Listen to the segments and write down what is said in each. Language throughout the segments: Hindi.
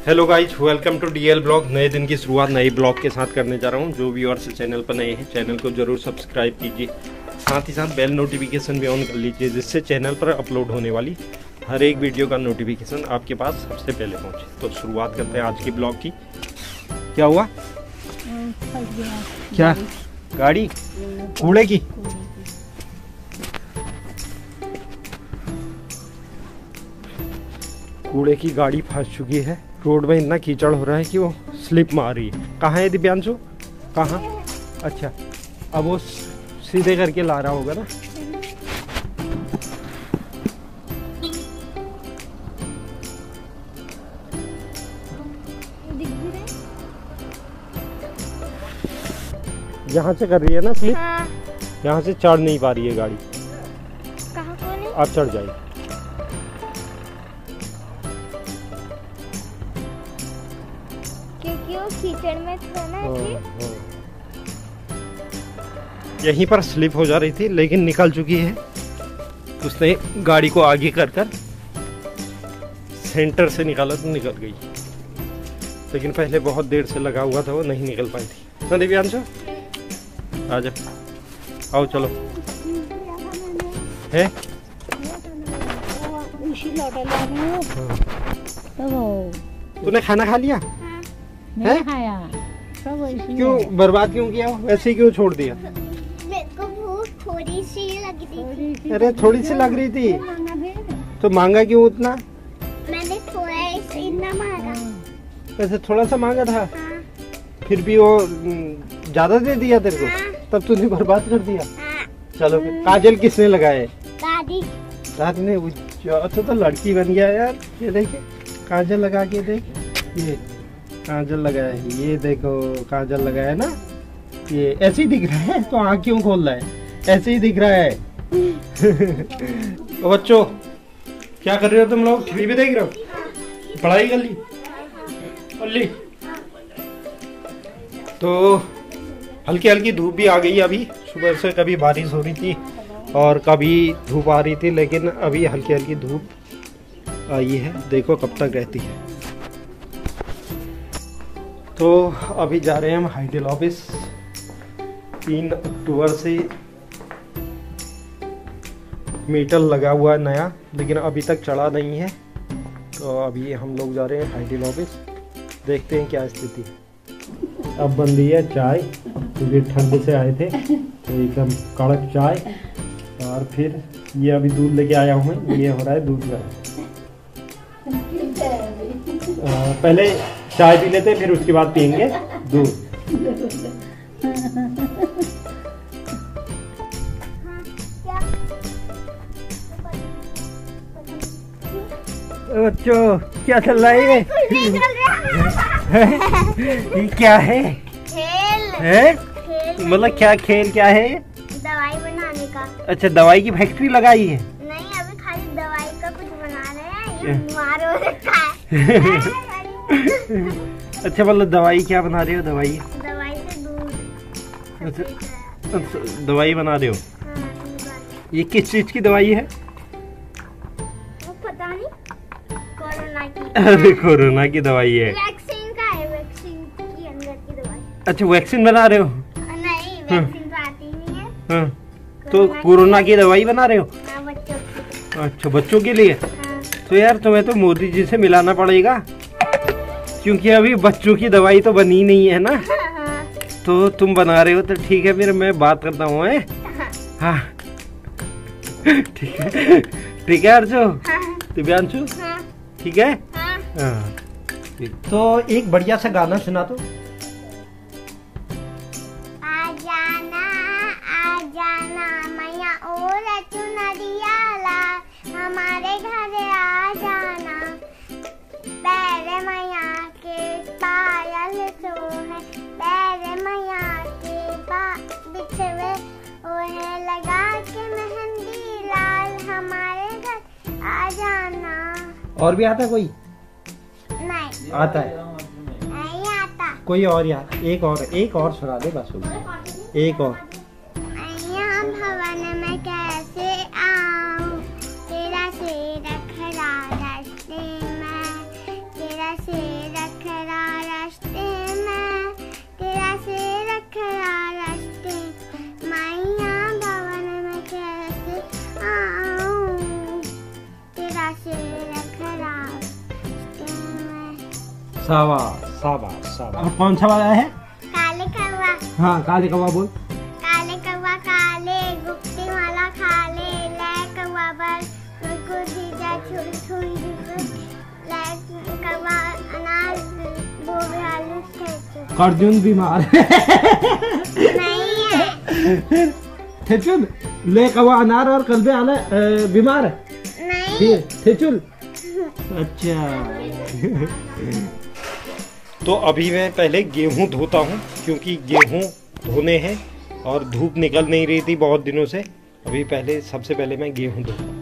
Hello guys, welcome to DL blog. नए दिन की शुरुआत नए ब्लॉग के साथ करने जा रहा हूँ। जो व्यूअर्स चैनल पर नए हैं चैनल को जरूर सब्सक्राइब कीजिए, साथ ही साथ बेल नोटिफिकेशन भी ऑन कर लीजिए, जिससे चैनल पर अपलोड होने वाली हर एक वीडियो का नोटिफिकेशन आपके पास सबसे पहले पहुँचे। तो शुरुआत करते हैं आज की ब्लॉग की। क्या हुआ? क्या गाड़ी कूड़े की? कूड़े की गाड़ी फंस चुकी है। रोड में इतना कीचड़ हो रहा है कि वो स्लिप मार रही है। कहाँ है दिव्यांशु? कहाँ? अच्छा, अब वो सीधे करके ला रहा होगा ना। यहाँ से कर रही है ना स्लिप? हाँ। यहाँ से चढ़ नहीं पा रही है गाड़ी। कहाँ कौन है? अब चढ़ जाएगी। क्योंकि वो कीचड़ में था ना, इसलिए। यहीं पर स्लिप हो जा रही थी, लेकिन निकल चुकी है। उसने गाड़ी को आगे कर सेंटर से निकाला तो निकल गई, लेकिन पहले बहुत देर से लगा हुआ था, वो नहीं निकल पाई थी ना। दिव्यांशु आ जा, आओ चलो। है तूने खाना खा लिया? नहीं खाया। क्यों बर्बाद क्यों किया? वैसे ही क्यों छोड़ दिया? मेरे को भूख थोड़ी सी लग रही थी। अरे थोड़ी सी लग रही थी तो मांगा क्यों उतना? मैंने थोड़ा इतना मांगा। वैसे थोड़ा सा मांगा था। हाँ। फिर भी वो ज्यादा दे दिया तेरे को। हाँ। तब तूने बर्बाद कर दिया। हाँ। चलो फिर काजल किसने लगाए? दादी। दादी ने। अच्छा तो लड़की बन गया यार। ये देखे काजल लगा के देख, ये काजल लगाया है। ये देखो काजल लगाया ना, ये ऐसे ही दिख रहा है तो आँख क्यों खोल रहा है? ऐसे ही दिख रहा है। तो बच्चों क्या कर रहे हो तुम लोग? टीवी देख रहे हो? पढ़ाई कर ली? तो हल्की हल्की धूप भी आ गई। अभी सुबह से कभी बारिश हो रही थी और कभी धूप आ रही थी, लेकिन अभी हल्की हल्की धूप आई है। देखो कब तक रहती है। तो अभी जा रहे हैं हम हाइडल ऑफिस। 3 अक्टूबर से मीटर लगा हुआ है नया, लेकिन अभी तक चढ़ा नहीं है। तो अभी हम लोग जा रहे हैं हाइडल ऑफिस, देखते हैं क्या स्थिति है। अब बन रही है चाय, क्योंकि ठंड से आए थे तो एकदम कड़क चाय। और फिर ये अभी दूध लेके आया हूँ मैं, ये हो रहा है दूध गर्म। पहले चाय पी लेते हैं, फिर उसके बाद पियेंगे दूध। बच्चों क्या चल रहा है? ये क्या है? खेल है? खेल मतलब क्या खेल क्या है? दवाई बनाने का। अच्छा, दवाई की फैक्ट्री लगाई है? नहीं, अभी खाली दवाई का कुछ बना रहे हैं। ये बीमार हो रखा है। अच्छा, मतलब दवाई क्या बना रहे हो? दवाई से दूध। अच्छा, दवाई बना रहे हो? हाँ, ये किस चीज की दवाई है? वो पता नहीं, कोरोना की। अरे कोरोना की दवाई है। वैक्सीन का है, वैक्सीन की अंदर की दवाई। अच्छा, वैक्सीन बना रहे हो? नहीं, वैक्सीन तो आती नहीं है। हाँ, तो कोरोना की दवाई बना रहे हो? हाँ, बच्चों की। अच्छा, बच्चों के लिए। हाँ। तो यार तुम्हें तो मोदी जी से मिलाना पड़ेगा, क्योंकि अभी बच्चों की दवाई तो बनी नहीं है ना। हाँ। तो तुम बना रहे हो तो ठीक है, फिर मैं बात करता हूँ। हाँ ठीक है अर्जु। हाँ। दिव्यांशु हाँ। ठीक है। हाँ। हाँ, तो एक बढ़िया सा गाना सुना तो। आ जाना मैया और चुनरियाला, हमारे घर आ जाना। पैर मैया के पायल सो है, पैर मैया के बिछवे ओहे, लगा के मेहंदी लाल, हमारे घर आ जाना। और भी आता कोई? नहीं आता है? नहीं आता। कोई और यार, एक और सुना दे बस। एक और। मैया भवन में कैसे आऊं, तेरा सिर खड़ा रास्ते में, तेरा सिर शाबाश शाबाश शाबाश। अब कौन सा वाला है? काले कौवा। हाँ काले कौवा बोल। काले कौवा काले गुप्ती वाला खाले ले कौवा बस को दीजा छोड़ी छोड़ी ले कौवा अनाज बोल आलू थे। अर्जुन बीमार नहीं है। ठेचुल ले कौवा अनार और कलबे आले बीमार है। नहीं ठेचुल। अच्छा तो अभी मैं पहले गेहूं धोता हूं क्योंकि गेहूं धोने हैं और धूप निकल नहीं रही थी बहुत दिनों से। अभी पहले सबसे पहले मैं गेहूं धोता हूं।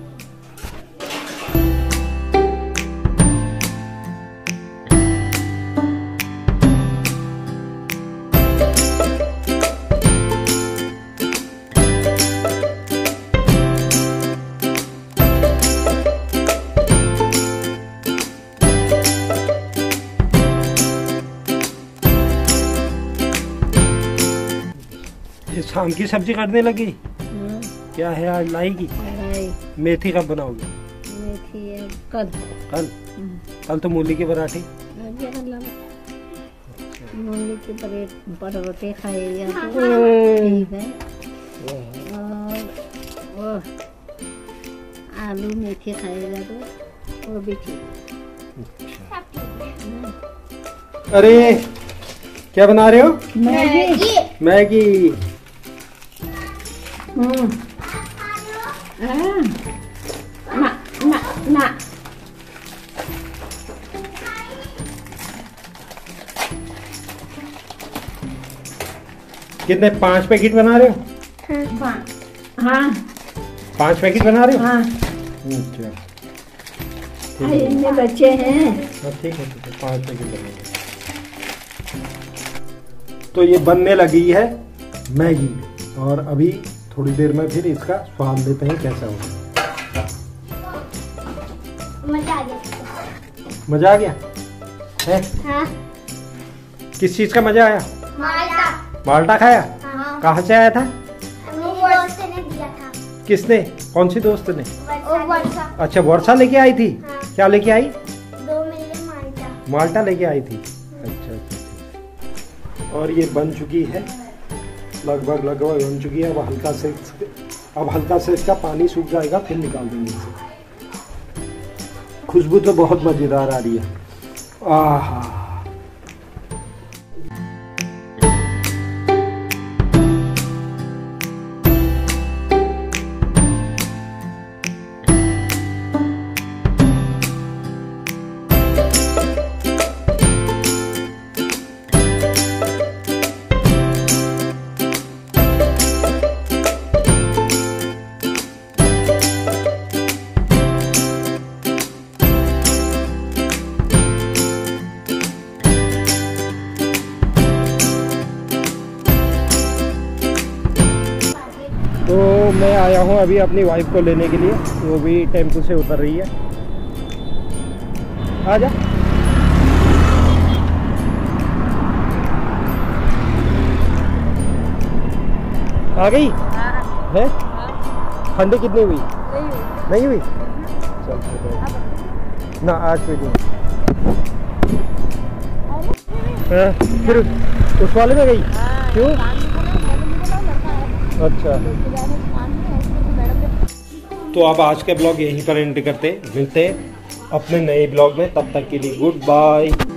शाम की सब्जी काटने लगी। क्या है आज लाएगी? मेथी कब बनाओगी? मेथी है कल। कल? कल तो मूली के पराठे। मूली के पराठे खाएगा तो ठीक है। और आलू मेथी खाएगा तो वो भी ठीक। अरे क्या बना रहे हो? मैगी। मैगी। ना ना ना कितने 5 पैकेट बना रहे हो? हाँ 5 पैकेट बना रहे हो? हाँ अच्छा इतने बच्चे हैं। ठीक है 5 पैकेट बनेंगे। तो ये बनने लगी है मैगी और अभी थोड़ी देर में फिर इसका स्वाद लेते हैं कैसा होगा। मजा आ गया। मजा आ गया है? हाँ किस चीज का मजा आया? माल्टा। माल्टा खाया? हाँ कहाँ से आया था? मेरी दोस्त ने दिया था। किसने? कौन सी दोस्त ने? वर्षा। अच्छा वर्षा लेके आई थी। हाँ। क्या लेके आई? 2 मिली माल्टा। माल्टा लेके आई थी। अच्छा अच्छा। और ये बन चुकी है लगभग बन चुकी है। अब हल्का से इसका पानी सूख जाएगा फिर निकाल देंगे इसे। खुशबू तो बहुत मजेदार आ रही है। आहा तो मैं आया हूँ अभी अपनी वाइफ को लेने के लिए। वो भी टेम्पो से उतर रही है। आ जा। आ गई है? ठंडी कितनी हुई? नहीं हुई। चल ना आज पे फिर उस वाले में गई क्यों? अच्छा तो अब आज के ब्लॉग यहीं पर एंड करते मिलते हैं अपने नए ब्लॉग में। तब तक के लिए गुड बाय।